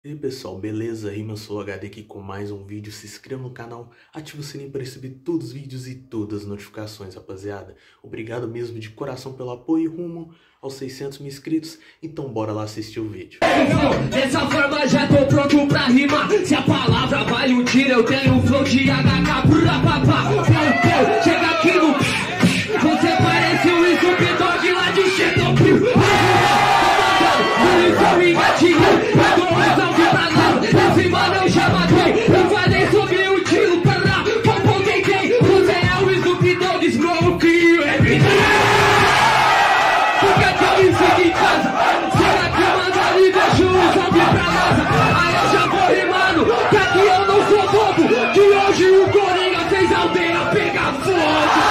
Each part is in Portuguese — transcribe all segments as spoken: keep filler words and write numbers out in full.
E aí pessoal, beleza? Rima, eu sou o H D aqui com mais um vídeo. Se inscreva no canal, ative o sininho para receber todos os vídeos e todas as notificações, rapaziada. Obrigado mesmo de coração pelo apoio rumo aos seiscentos mil inscritos. Então bora lá assistir o vídeo. Dessa forma já tô pronto pra rimar. Se a palavra vale um tiro, eu tenho um flow de H K. Chega aqui no... Você parece o Snoop Dogg lá de Chernobyl. Esse mano eu já matei. Eu falei sobre o tiro pra lá. Popo quem você é o Snoop Dogg Smoke everyday. Porque que eu me fico em casa? Será que manda ali deixa o salve pra NASA? Aí eu já vou rimando, que aqui eu não sou bobo. Que hoje o Coringa fez a aldeia pegar fogo.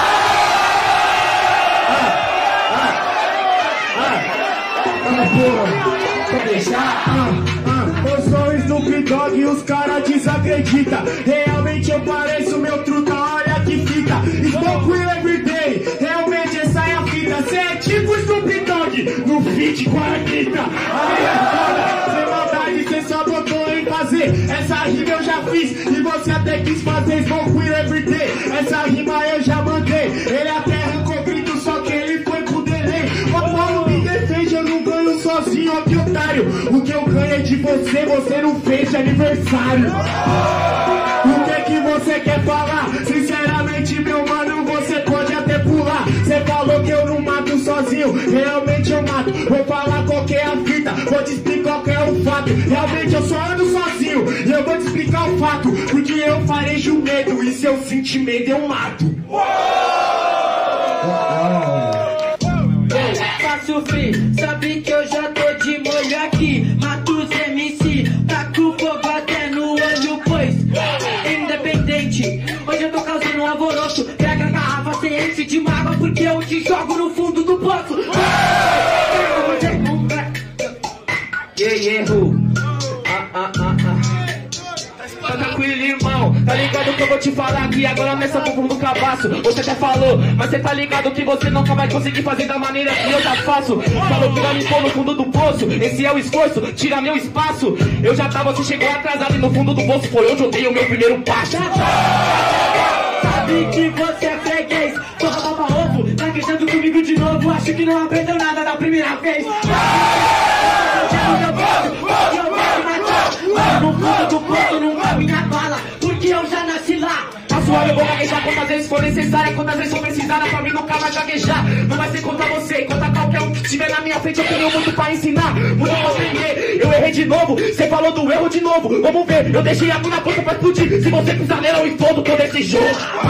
Pra deixar, ah, ah, eu sou o Snoop Dogg e os caras desacreditam. Realmente eu pareço meu truta, olha que fica. Smoke everyday, realmente essa é a fita. Cê é tipo Snoop Dogg no feat com a Anitta. Aí é foda, sem maldade cê só botou em fazer. Essa rima eu já fiz e você até quis fazer. Smoke everyday, essa rima eu já mandei. Ele até arrancou grito, só que ele foi com delay. O Paulo me defende, eu não ganho sozinho, ó que otário. O que eu ganho é de você, você não fez de aniversário. O que que você quer falar? Sinceramente, meu mano, você pode até pular. Você falou que eu não mato sozinho, realmente eu mato. Vou falar qual que é a fita, vou te explicar qual que é o fato. Realmente eu só ando sozinho e eu vou te explicar o fato. Porque eu farejo medo e se eu sentir medo eu mato. Faço free, sabe que eu já tô de molho aqui. Mato os M C, taco fogo até no olho, pois independente. Hoje eu tô causando um alvoroço. Pega a garrafa sem enche de mágoa, porque eu te jogo no fundo do poço. Yeah, yeah, ah, ah, ah, ah. Tá tranquilo, irmão, tá ligado que eu vou te falar aqui agora nessa fundo do cabaço. Você até falou, mas você tá ligado que você nunca vai conseguir fazer da maneira que eu já faço. Falou que vai me pôr no fundo do poço, esse é o esforço, tira meu espaço. Eu já tava, você chegou atrasado e no fundo do poço foi onde eu dei o meu primeiro passo. Sabe que você é freguês, porra baba ovo, tá queixando comigo de novo, acho que não aprendeu nada da primeira vez. No fundo do poço não cabe na bala, porque eu já nasci lá. A sua eu vou gaguejar quantas vezes for necessária, quantas vezes for precisada, pra mim nunca vai gaguejar. Não vai ser contra você, contra qualquer um que tiver na minha frente. Eu tenho muito pra ensinar, muito pra aprender. Eu errei de novo, você falou do erro de novo. Vamos ver, eu deixei a mão na ponta pra explodir. Se você pisar nela eu explodo todo esse jogo.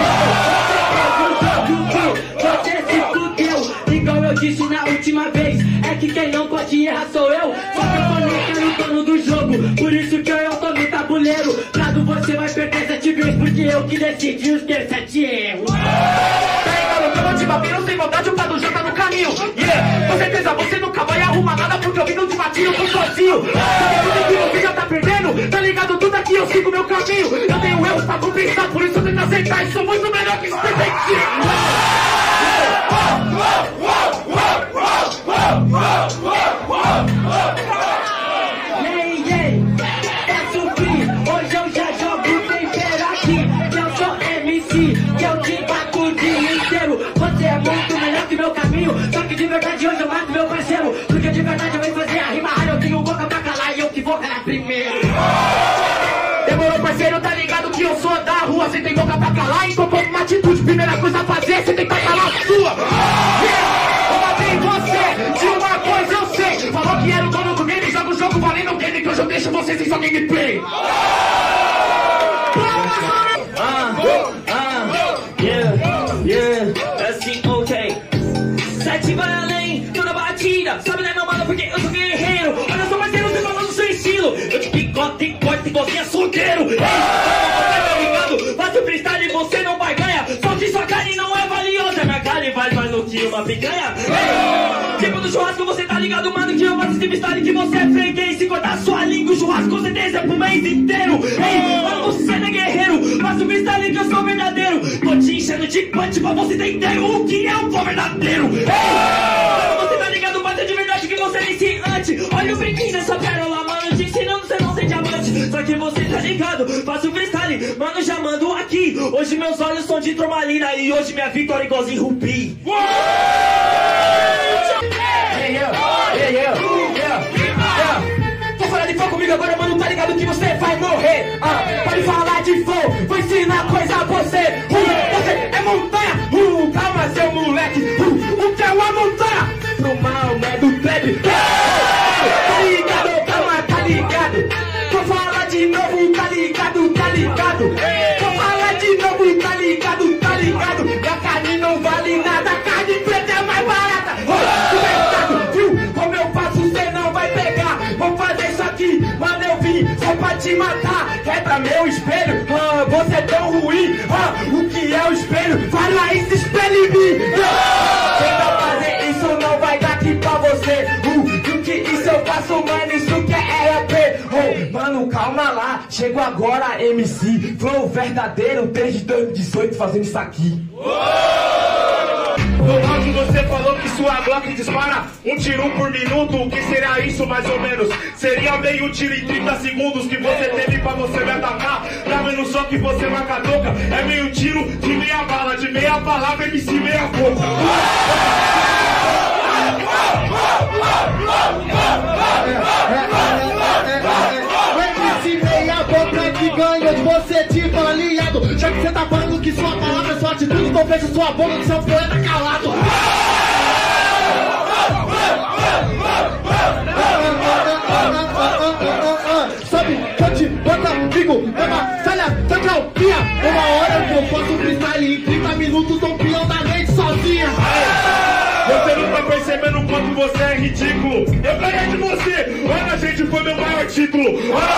Você se fudeu, igual eu disse na última vez. É que quem não pode errar sou eu. Só que eu tô no dono do jogo, por isso que eu tô no tabuleiro. Prado você vai perder sete vezes, porque eu que decidi os teus sete erros. Tá ligado que eu vou te bater, não sem vontade, o Prado já tá no caminho. Yeah, com certeza você nunca vai arrumar nada, porque eu vim não te bati, eu tô sozinho. Sabe tudo que você já tá perdendo? Tá ligado tudo aqui, eu sigo meu caminho. Eu tenho erros pra compensar, por isso eu tento aceitar e sou muito melhor que você tem que. Só que de verdade hoje eu mato meu parceiro, porque de verdade eu venho fazer a rima rara. Eu tenho boca pra calar e eu que vou calar primeiro. Demorou, parceiro, tá ligado que eu sou da rua. Você tem boca pra calar, então toma uma atitude. Primeira coisa a fazer, você tem que calar a sua. Yeah. Eu matei você, de uma coisa eu sei. Falou que era o dono do game, joga o jogo valendo o game, que hoje eu deixo vocês em sua gameplay. Ah, ah, yeah, yeah, assim, ok. Sete vai além, tô na batida. Sabe, né, meu mano, porque eu sou guerreiro. Olha só, parceiro, você falando do seu estilo. Eu te picote e corte e você é solteiro. Ei, tá ligado? Faço freestyle e você não vai ganhar. Só que sua carne não é valiosa. Minha carne vale mais do que uma picanha. Ei, tipo do churrasco, você tá ligado, mano, que eu faço esse freestyle que você é freguês. Se cortar sua língua, o churrasco com certeza é pro mês inteiro. Ei, mano, você não é guerreiro. Faço freestyle que eu sou verdadeiro. Tô te enchendo de punch pra você entender o que é um pó verdadeiro. Ei, você tá ligado, bater de verdade que você é iniciante. Olha o brinquinho dessa pérola, mano, te ensinando, você não sente a que você tá ligado. Faço freestyle, mano, já mando aqui. Hoje meus olhos são de tromalina e hoje minha vitória é igualzinho Rubi. Hey, yeah, yeah, yeah, yeah, yeah. Quer falar de flow comigo agora, mano, tá ligado que você vai morrer. Ah, pode falar de flow, vou ensinar coisa a você. Uh, você é montanha, uh, calma seu moleque. Uh, o que é uma montanha? Pro mal, né, do trap. Tá ligado, calma, tá ligado. Vou falar de novo, tá ligado, tá ligado. Vou falar de novo, tá ligado, tá ligado. E a carne não vale nada, a carne preta é mais barata. Oh, viu? Como eu faço, cê não vai pegar. Vou fazer isso aqui, mano, eu vim só pra te matar. Quebra meu espelho, ah, você é tão ruim. Ah, o que é o espelho? Fala isso, espelho em mim. Tenta fazer isso, não vai dar aqui pra você. Uh, o que isso eu faço, mano, isso que é R P. Oh, mano, calma lá, chego agora, M C. Flow verdadeiro, desde dois mil e dezoito fazendo isso aqui. No áudio você falou que sua Glock dispara um tiro por minuto, o que seria isso mais ou menos? Seria meio tiro em trinta segundos que você teve pra você me atacar. Tá vendo só que você marca a toca? É meio tiro de meia bala, de meia palavra, M C meia boca. Meia boca que ganhou de você, tipo aliado. Já que você tá falando que sua palavra é sua atitude, então fecha sua boca que seu poeta calado. Sobe, cante, bota, amigo, é uma falha, tá calpinha. Uma hora que eu faço freestyle em trinta minutos, um peão da mente sozinha. Você não tá percebendo o quanto você é ridículo. Eu ganhei de você. Olha, gente, foi meu maior título.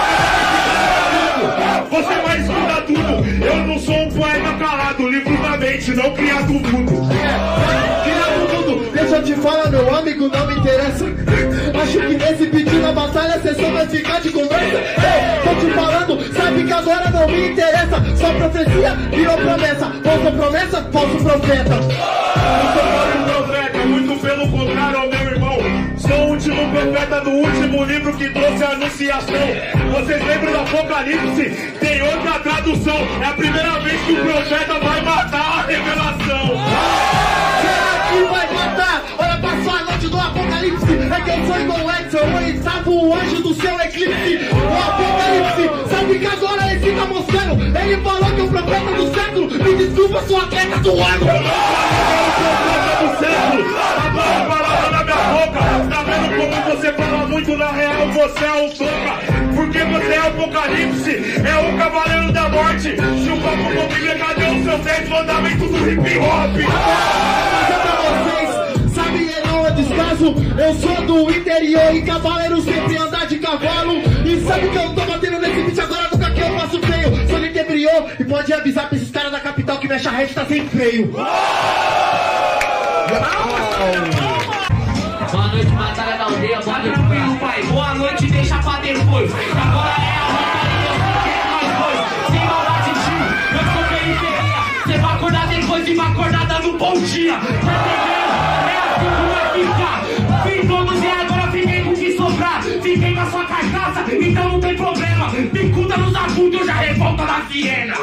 Olha, você vai escutar tudo. Eu não sou um poeta calado, livro da mente, não criado tudo. É, criado tudo. Deixa eu te falar, meu amigo, não me interessa. Acho que nesse pedido na batalha você só vai ficar de conversa. Ei, tô te falando, sabe que agora não me interessa. Só profecia virou promessa. Falsa promessa, falso profeta. Não sou falso profeta, muito pelo contrário, meu irmão. Sou o último profeta do último livro que trouxe a anunciação. Vocês lembram do Apocalipse? Tem outra tradução. É a primeira vez que o profeta vai matar a revelação. Será que vai matar? Olha pra sua noite do Apocalipse. É que eu sou igual Edson, eu estava o anjo do seu eclipse. O Apocalipse, sabe que agora esse tá mostrando. Ele falou que é o profeta do século. Me desculpa, sou atleta do ano. Do século, agora a palavra na minha boca. Tá vendo como você fala muito? Na real você é um toca. Porque você é o Apocalipse, é o cavaleiro da morte. Chupa com Bíblia, cadê os seus dez mandamentos do hip hop? Vocês sabem, não é descaso. Eu sou do interior e cavaleiro sempre anda de cavalo. E sabe que eu tô batendo nesse beat agora, nunca que eu faço feio. Sou interior e pode avisar pra esses caras da capital que mexe a rede tá sem freio. Boa noite, batalha da aldeia, boa noite, meu pai. Boa noite, deixa pra depois. Agora é a batalha que sem maldade, tio. Eu sou periferia. Você vai acordar depois de uma acordada no bom dia. Tá entendendo? É assim que vai ficar. Fiz todos e agora fiquei com o que sobrar. Fiquei com a sua carcaça, então não tem problema. Picuda nos agudos, eu já revolta da Viena.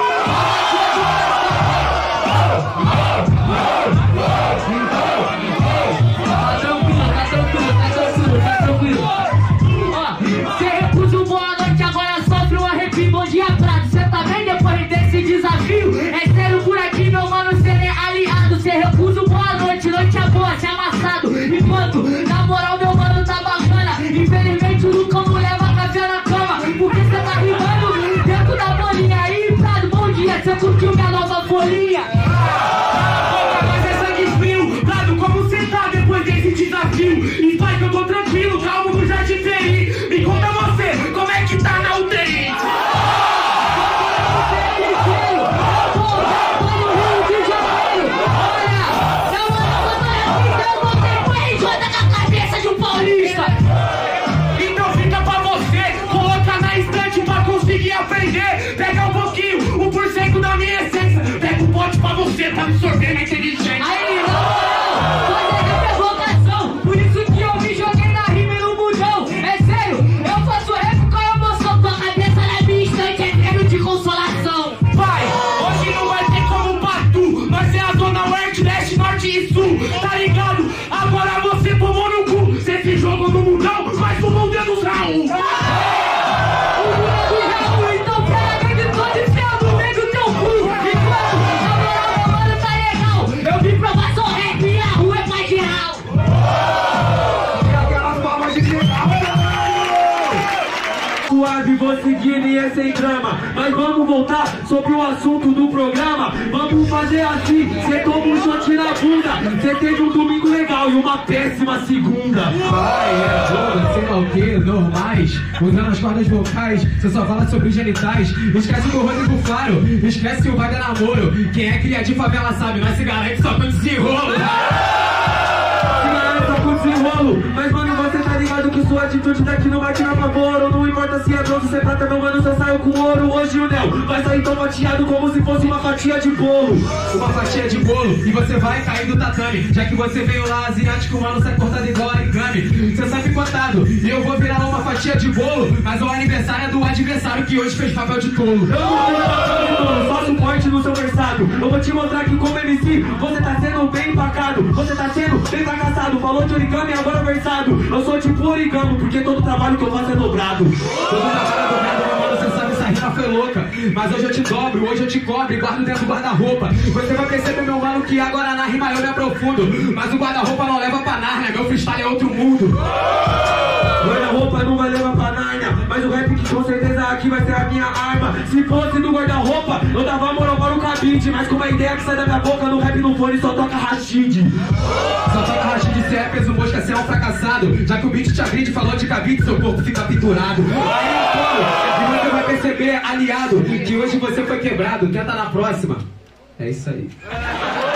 Desafio é sério por aqui, meu mano, cê é aliado. Cê recusa o boa noite, noite é boa, cê é amassado. Enquanto, na moral, meu mano, tá bacana. Infelizmente, o Lucão não leva café na cama. Porque cê tá rimando dentro da bolinha. Aí, Prado, bom dia, cê curtiu minha nova folhinha? Mas é sangue frio, Prado, como cê tá depois desse desafio? E pai, que eu tô tranquilo, calmo no Jardim Peri. Me conta você, como é que tá na U T I? Então fica pra você, coloca na estante pra conseguir aprender. Pega um pouquinho, um por cento da minha essência. Pega um pote pra você, pra absorver na inteligência. Aí, não, você é provocação. Por isso que eu me joguei na rima e no mundão. É sério, eu faço rap com a emoção, tua cabeça na minha. leve, vou seguindo e é sem drama. Mas vamos voltar sobre o assunto do programa. Vamos fazer assim, cê toma um shot na bunda. Cê teve um domingo legal e uma péssima segunda. Vai, é jogo, sei lá o que, normais. Usando as cordas vocais, você só fala sobre os genitais. Esquece do Rodrigo Faro, esquece o vai dar namoro. Quem é cria de favela sabe, mas se garante só com desenrolo. Mas mano, você tá ligado que sua atitude daqui não vai tirar favor. Não importa se é bronze, se é prata, meu mano, só saiu com ouro. Hoje o Nel vai sair tão fatiado como se fosse uma fatia de bolo. Uma fatia de bolo e você vai cair do tatame. Já que você veio lá asiático, mano, sai cortado igual origami. Você sabe contado e eu vou virar uma fatia de bolo. Mas o aniversário é do adversário que hoje fez papel de tolo. Eu não vou papel de tolo, só suporte no seu versado. Eu vou te mostrar que como M C, você tá sendo bem empacado. Você tá sendo bem fracassado. Falou de origami, agora versado. Eu sou tipo origami, porque todo trabalho que eu faço é dobrado. Todo trabalho é dobrado, meu mano, você sabe, essa rima foi louca. Mas hoje eu te dobro, hoje eu te cobre, guardo dentro do guarda-roupa. Você vai perceber, meu mano, que agora na rima eu me aprofundo. Mas o guarda-roupa não leva pra Nárnia, meu freestyle é outro mundo. Guarda-roupa não vai levar pra Nárnia, mas o rap que com certeza aqui vai ser a minha arma. Se fosse do guarda-roupa, eu dava moral para o cabide. Mas com a ideia que sai da minha boca, no rap no fone só toca Rashid. Só toca Rashid, cê é peso mosca, cê é um fracassado. Já que o beat te agride, falou de cabide, seu corpo fica pinturado. Aí, pô, e você vai perceber, aliado, que hoje você foi quebrado. Tenta na próxima. É isso aí.